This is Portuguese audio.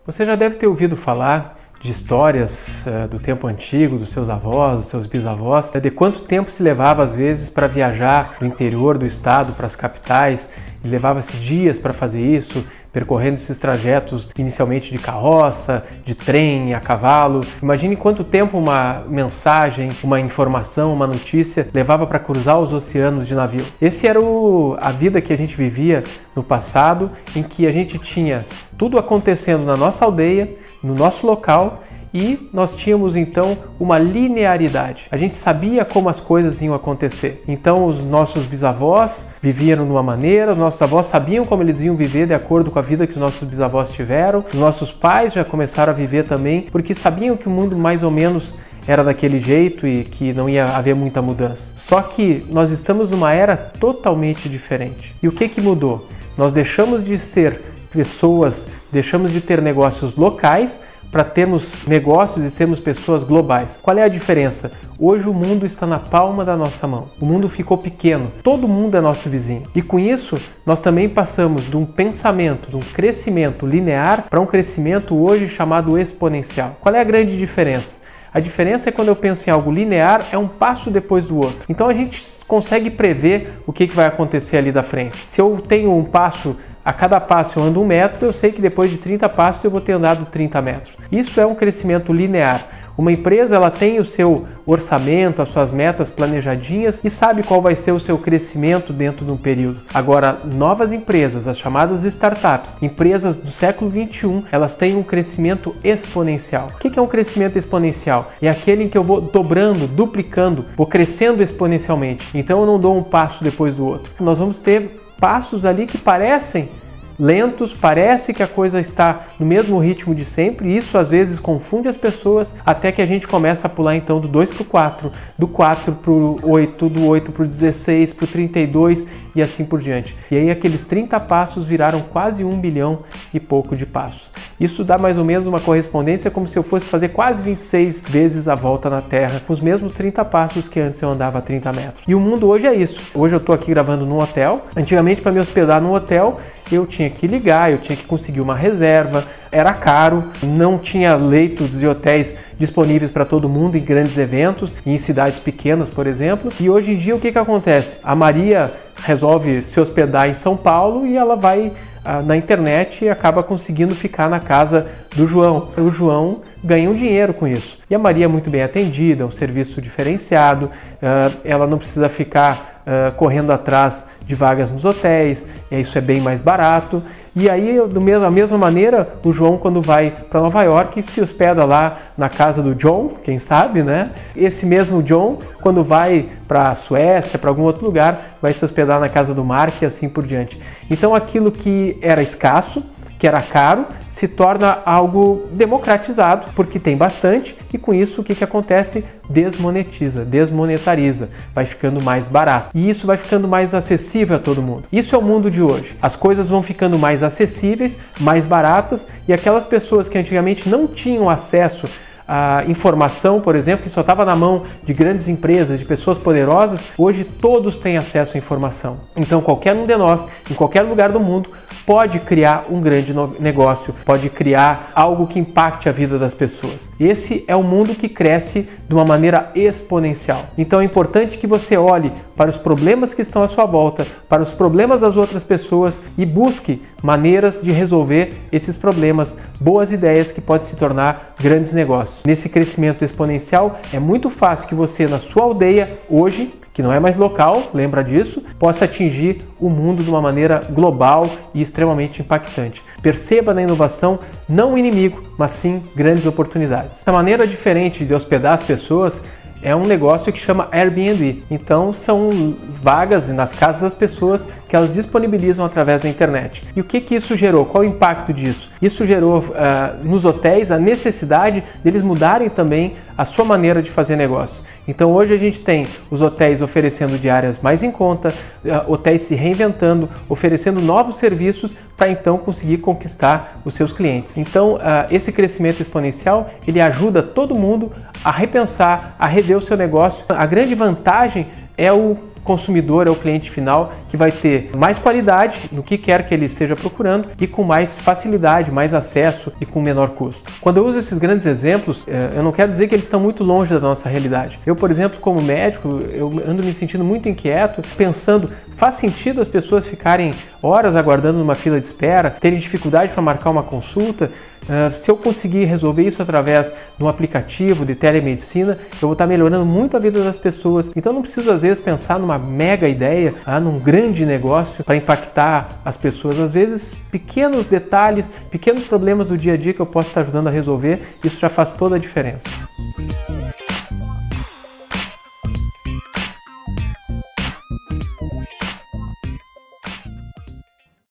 Você já deve ter ouvido falar de histórias do tempo antigo, dos seus avós, dos seus bisavós, de quanto tempo se levava às vezes para viajar do interior do estado para as capitais, e levava-se dias para fazer isso, percorrendo esses trajetos inicialmente de carroça, de trem, a cavalo. Imagine quanto tempo uma mensagem, uma informação, uma notícia levava para cruzar os oceanos de navio. Esse era a vida que a gente vivia no passado, em que a gente tinha tudo acontecendo na nossa aldeia, no nosso local, e nós tínhamos então uma linearidade. A gente sabia como as coisas iam acontecer. Então os nossos bisavós viviam de uma maneira, os nossos avós sabiam como eles iam viver de acordo com a vida que os nossos bisavós tiveram. Os nossos pais já começaram a viver também, porque sabiam que o mundo mais ou menos era daquele jeito e que não ia haver muita mudança. Só que nós estamos numa era totalmente diferente. E o que mudou? Nós deixamos de ser pessoas, deixamos de ter negócios locais para termos negócios e sermos pessoas globais. Qual é a diferença? Hoje o mundo está na palma da nossa mão. O mundo ficou pequeno. Todo mundo é nosso vizinho. E com isso, nós também passamos de um pensamento, de um crescimento linear para um crescimento hoje chamado exponencial. Qual é a grande diferença? A diferença é quando eu penso em algo linear, é um passo depois do outro. Então a gente consegue prever o que vai acontecer ali da frente. Se eu tenho um passo, a cada passo eu ando 1 metro, eu sei que depois de 30 passos eu vou ter andado 30 metros. Isso é um crescimento linear. Uma empresa ela tem o seu orçamento, as suas metas planejadinhas e sabe qual vai ser o seu crescimento dentro de um período. Agora, novas empresas, as chamadas startups, empresas do século 21, elas têm um crescimento exponencial. O que é um crescimento exponencial? É aquele em que eu vou dobrando, duplicando, vou crescendo exponencialmente. Então eu não dou um passo depois do outro. Nós vamos ter passos ali que parecem lentos, parece que a coisa está no mesmo ritmo de sempre, e isso às vezes confunde as pessoas, até que a gente começa a pular então do 2 para o 4, do 4 para o 8, do 8 para o 16, para o 32 e assim por diante. E aí aqueles 30 passos viraram quase 1 bilhão e pouco de passos. Isso dá mais ou menos uma correspondência como se eu fosse fazer quase 26 vezes a volta na Terra, com os mesmos 30 passos que antes eu andava a 30 metros. E o mundo hoje é isso. Hoje eu estou aqui gravando num hotel. Antigamente, para me hospedar num hotel, eu tinha que ligar, eu tinha que conseguir uma reserva, era caro, não tinha leitos de hotéis disponíveis para todo mundo em grandes eventos, em cidades pequenas, por exemplo. E hoje em dia o que acontece? A Maria resolve se hospedar em São Paulo e ela vai na internet e acaba conseguindo ficar na casa do João. O João ganha um dinheiro com isso. E a Maria é muito bem atendida, é um serviço diferenciado, ela não precisa ficar correndo atrás de vagas nos hotéis, isso é bem mais barato. E aí, da mesma maneira, o João, quando vai para Nova York, se hospeda lá na casa do John, quem sabe, né? Esse mesmo John, quando vai para a Suécia, para algum outro lugar, vai se hospedar na casa do Mark e assim por diante. Então, aquilo que era escasso, que era caro, se torna algo democratizado, porque tem bastante, e com isso o que acontece? Desmonetiza, desmonetariza, vai ficando mais barato. E isso vai ficando mais acessível a todo mundo. Isso é o mundo de hoje. As coisas vão ficando mais acessíveis, mais baratas, e aquelas pessoas que antigamente não tinham acesso a informação, por exemplo, que só estava na mão de grandes empresas, de pessoas poderosas, hoje todos têm acesso à informação. Então qualquer um de nós, em qualquer lugar do mundo, pode criar um grande negócio, pode criar algo que impacte a vida das pessoas. Esse é um mundo que cresce de uma maneira exponencial. Então é importante que você olhe para os problemas que estão à sua volta, para os problemas das outras pessoas e busque maneiras de resolver esses problemas, boas ideias que podem se tornar grandes negócios. Nesse crescimento exponencial, é muito fácil que você, na sua aldeia, hoje, que não é mais local, lembra disso, possa atingir o mundo de uma maneira global e extremamente impactante. Perceba na inovação não o inimigo, mas sim grandes oportunidades. Essa maneira diferente de hospedar as pessoas é um negócio que chama Airbnb. Então são vagas nas casas das pessoas que elas disponibilizam através da internet. E o que isso gerou? Qual o impacto disso? Isso gerou nos hotéis a necessidade deles mudarem também a sua maneira de fazer negócio. Então hoje a gente tem os hotéis oferecendo diárias mais em conta, hotéis se reinventando, oferecendo novos serviços para então conseguir conquistar os seus clientes. Então esse crescimento exponencial, ele ajuda todo mundo a repensar, a rever o seu negócio. A grande vantagem é o consumidor, é o cliente final, que vai ter mais qualidade no que quer que ele esteja procurando e com mais facilidade, mais acesso e com menor custo. Quando eu uso esses grandes exemplos, eu não quero dizer que eles estão muito longe da nossa realidade. Eu, por exemplo, como médico, eu ando me sentindo muito inquieto, pensando, faz sentido as pessoas ficarem horas aguardando numa fila de espera, terem dificuldade para marcar uma consulta? Se eu conseguir resolver isso através de um aplicativo de telemedicina, eu vou estar melhorando muito a vida das pessoas. Então não preciso às vezes pensar numa mega ideia, num grande negócio para impactar as pessoas. Às vezes pequenos detalhes, pequenos problemas do dia a dia que eu posso estar ajudando a resolver, isso já faz toda a diferença.